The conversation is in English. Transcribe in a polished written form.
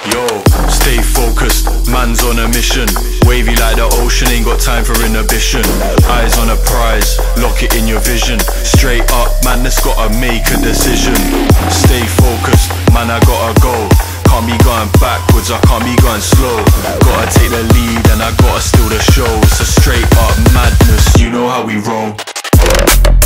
Yo, stay focused, man's on a mission. Wavy like the ocean, ain't got time for inhibition. Eyes on a prize, lock it in your vision. Straight up, man, that's gotta make a decision. Stay focused, man, I gotta go. Can't be going backwards, I can't be going slow. Gotta take the lead and I gotta steal the show. It's a straight up madness, you know how we roll.